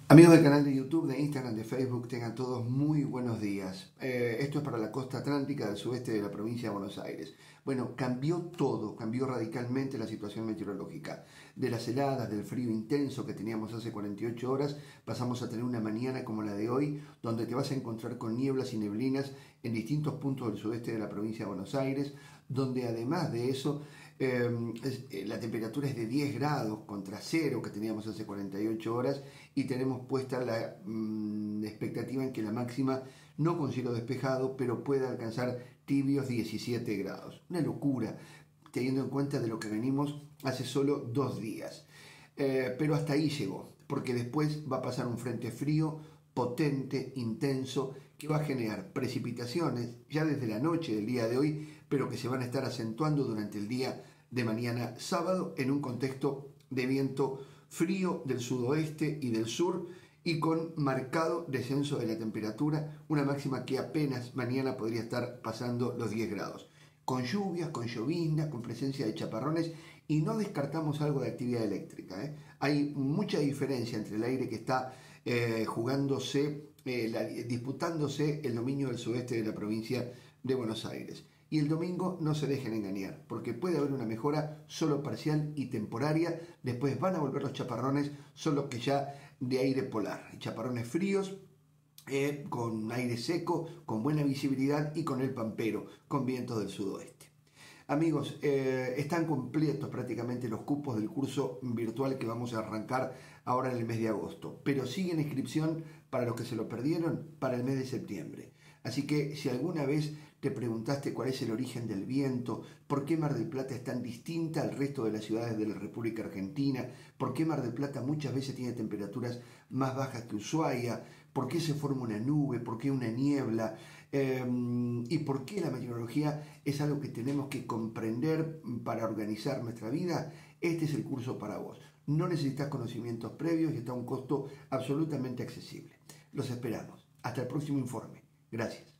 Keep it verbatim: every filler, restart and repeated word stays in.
Amigos del canal de YouTube, de Instagram, de Facebook, tengan todos muy buenos días. Eh, esto es para la costa atlántica del sudeste de la provincia de Buenos Aires. Bueno, cambió todo, cambió radicalmente la situación meteorológica. De las heladas, del frío intenso que teníamos hace cuarenta y ocho horas, pasamos a tener una mañana como la de hoy, donde te vas a encontrar con nieblas y neblinas en distintos puntos del sudeste de la provincia de Buenos Aires, donde además de eso, eh, es, eh, la temperatura es de diez grados contra cero que teníamos hace cuarenta y ocho horas, y tenemos puesta la mmm, expectativa en que la máxima, no con cielo despejado, pero pueda alcanzar tibios diecisiete grados. Una locura, teniendo en cuenta de lo que venimos hace solo dos días. Eh, pero hasta ahí llegó, porque después va a pasar un frente frío potente, intenso, que va a generar precipitaciones ya desde la noche del día de hoy, pero que se van a estar acentuando durante el día de mañana sábado en un contexto de viento frío del sudoeste y del sur y con marcado descenso de la temperatura, una máxima que apenas mañana podría estar pasando los diez grados. Con lluvias, con llovizna, con presencia de chaparrones, y no descartamos algo de actividad eléctrica. ¿eh? Hay mucha diferencia entre el aire que está eh, jugándose, eh, la, disputándose el dominio del sudeste de la provincia de Buenos Aires. Y el domingo no se dejen engañar, porque puede haber una mejora solo parcial y temporaria. Después van a volver los chaparrones, solo que ya de aire polar. Chaparrones fríos, eh, con aire seco, con buena visibilidad y con el pampero, con vientos del sudoeste. Amigos, eh, están completos prácticamente los cupos del curso virtual que vamos a arrancar ahora en el mes de agosto, pero sigue en inscripción para los que se lo perdieron para el mes de septiembre. Así que si alguna vez te preguntaste cuál es el origen del viento, por qué Mar del Plata es tan distinta al resto de las ciudades de la República Argentina, por qué Mar del Plata muchas veces tiene temperaturas más bajas que Ushuaia, por qué se forma una nube, por qué una niebla, eh, y por qué la meteorología es algo que tenemos que comprender para organizar nuestra vida, este es el curso para vos. No necesitas conocimientos previos y está a un costo absolutamente accesible. Los esperamos. Hasta el próximo informe. Gracias.